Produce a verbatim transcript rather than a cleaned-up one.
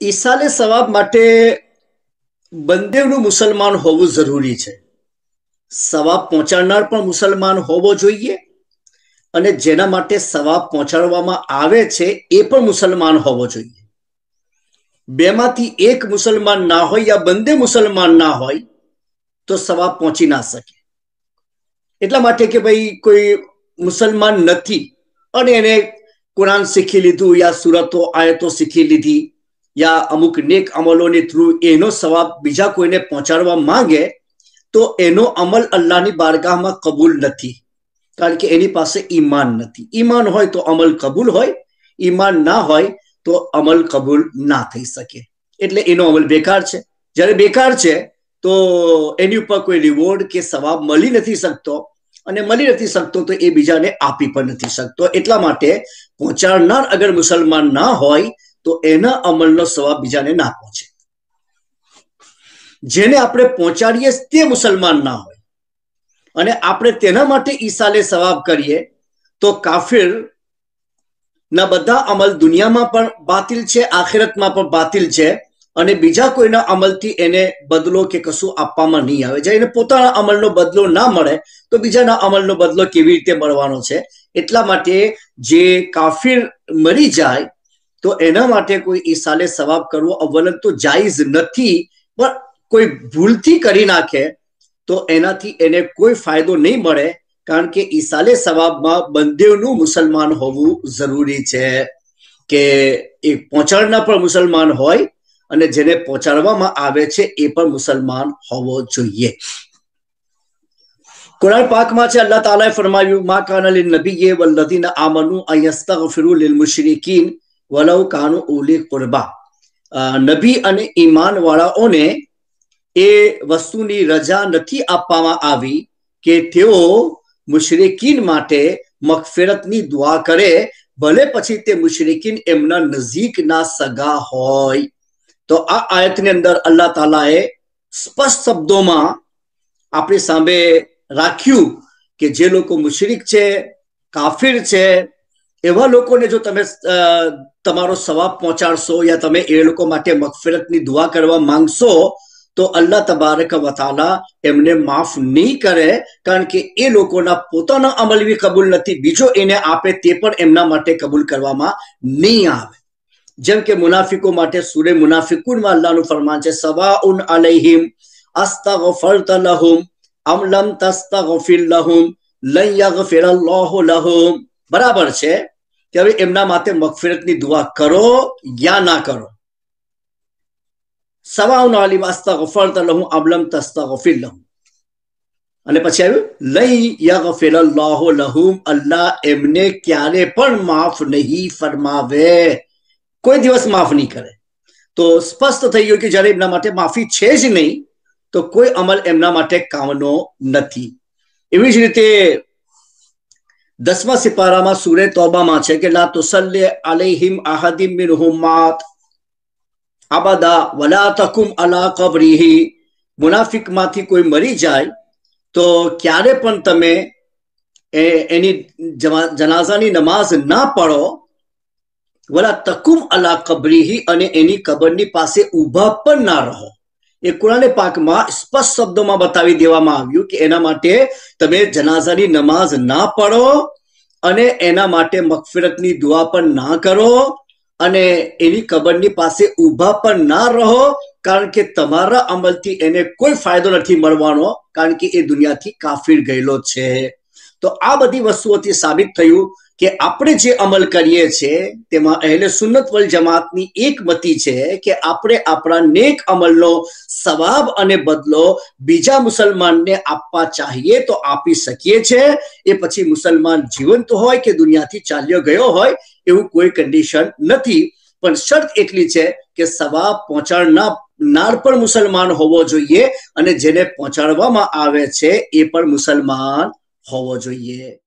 ઈસાલે સવાબ માટે બંદેવનું મુસલમાન હોવું જરૂરી છે। સવાબ પહોંચાડનાર પણ મુસલમાન હોવો જોઈએ અને જેના માટે સવાબ પહોંચાડવામાં આવે છે એ પણ મુસલમાન હોવો જોઈએ। બેમાંથી એક મુસલમાન ના હોય યા બંને મુસલમાન ના હોય તો સવાબ પહોંચી ના શકે। એટલા માટે કે ભાઈ કોઈ મુસલમાન નથી અને એને કુરાન શીખી લીધું યા સુરતો આયતો શીખી લીધી या अमुक नेक अमलों ने थ्रू एनो सवाब बीजा कोईने पहुंचाड़वा मांगे तो एनो अमल अल्लाहनी बारगाहमां कबूल नथी, कारण के एनी पासे ईमान नथी। ईमान होय तो अमल कबूल होय, ईमान ना होय तो अमल कबूल ना थई सके, एटले एनो अमल बेकार छे। ज्यारे बेकार छे तो एनी उपर कोई रिवॉर्ड के सवाब मळी नथी शकतो અને મળી નથી શકતો તો એ બીજાને આપી પણ નથી શકતો। એટલા માટે પહોંચાડનાર અગર મુસલમાન ના હોય તો એના અમલનો સવાબ બીજાને ના પહોંચે। જેને આપણે પહોંચાડીએ તે મુસલમાન ના હોય અને આપણે તેના માટે ઈસાલે સવાબ કરીએ તો કાફિર ના બધા અમલ દુનિયામાં પણ બાતિલ છે, આખિરતમાં પણ બાતિલ છે અને બીજા કોઈના અમલથી એને બદલો કે કશું આપવામાં નહીં આવે। જ્યારે એને પોતાના અમલનો બદલો ના મળે તો બીજાના અમલનો બદલો કેવી રીતે મળવાનો છે? એટલા માટે જે કાફિર મરી જાય तो एना माटे कोई ईसाले सवाब करवो अव्वलन तो जायज नथी, पर कोई भूलथी करी नाखे तो एनाथी एने कोई फायदो नहीं मळे, कारण के ईसाले सवाबमां बंदेवनुं मुसलमान होवुं जरूरी छे के एक पहोंचाडनार पण मुसलमान होय अने जेने पहोंचाडवामां आवे छे ए पण मुसलमान होवो जोईए। कुरान पाकमां छे अल्लाह तालाए फरमाव्युं मा कान लिन नबिय्यि वल्लज़ीना आमनू अन यस्तगफिरू लिल मुशरिकीन वलौ कानु उली कुर्बा। नबी अने ईमान वाळाओने ए वस्तुनी रजा नथी आपवामां आवी के तेओ मुशरिकीन माटे मगफिरतनी दुआ करे, भले पछी ते मुशरिकीन एमना नजीकना सगा होय। तो आ आयतनी अंदर अल्लाह तालाए स्पष्ट शब्दोमां आपणी सामे राख्युं के जे लोको मुशरिक छे, काफिर छे, एवा लोकोने जो तमे तमारो सवाब पहोंचाडशो या तमे ए लोको माटे मगफिरतनी दुआ करवा मांगशो तो अल्लाह तबारक व तआला एमने माफ नहीं करे, कारण के ए लोकोना पोताना अमल भी कबूल नथी, बीजो एने आपे ते पण एमना माटे कबूल करवामां नहीं आवे। जेम के मुनाफिको माटे सूरे मुनाफिकून में अल्लाहनुं फरमान छे सवाउन अलैहिम अस्तगफरत लहुम अम लम तस्तगफिर लहुम लन यगफिरल्लाहु लहुम। बराबर छे कि हवे एमना माटे मगफिरतनी दुआ करो या ना करो। सवाउन अलैहिम अस्तगफरत लहुम अम लम तस्तगफिर लहुम अने पछी आव्युं लन यगफिरल्लाहु लहुम, अल्लाह एमने क्यारे पण माफ नहीं फरमावे, कोई दिवस माफ नहीं करे। तो स्पष्ट थई गयुं कि ज्यारे एमना माटे माफी छे ज नहीं तो कोई अमल एमना माटे कामनो नथी। एवी ज रीते दसमा सिपारामां सूरे तौबामां छे के ला तुसल्ली अलैहिम अहदिम मिनहुम मात अबदा वला तकुम अला कब्रिही। मुनाफिक मांथी कोई मरी जाय तो क्यारे पण तमे एनी जनाजानी नमाज ना पढ़ो, वला तकुम अला कब्रिही अने एनी कबरनी पासे ऊभा पण ना रहो। ए कुरान पाक में स्पष्ट शब्दों में बतावी देवामां आव्युं कि एना माटे तमे जनाजानी नमाज ना पढ़ो अने एना माटे मगफिरतनी दुआ पण ना करो अने एनी कबरनी पासे ऊभा पण ना रहो, कारण के तमारा अमलथी एने कोई फायदो नथी मळवानो, कारण के ए दुनियाथी काफिर गयेलो छे। तो आ बधी वस्तुओथी साबित थयुं कि आपणे जे अमल करीए छे तेमां अहले सुन्नत वल जमातनी एक मती छे कि आपणे आपणा नेक अमलनो सवाब अने बदलो बीजा मुसलमानने आपवा चाहिए तो आपी सकीए छे। ए पछी मुसलमान जीवंत होय के दुनियाथी चाल्यो गयो होय एवुं कोई कंडीशन नथी, पण शर्त एटली छे कि सवाब पहोंचाडनार पण मुसलमान होवो जोईए अने जेने पहोंचाडवामां आवे छे ए पण मुसलमान होवो जोईए।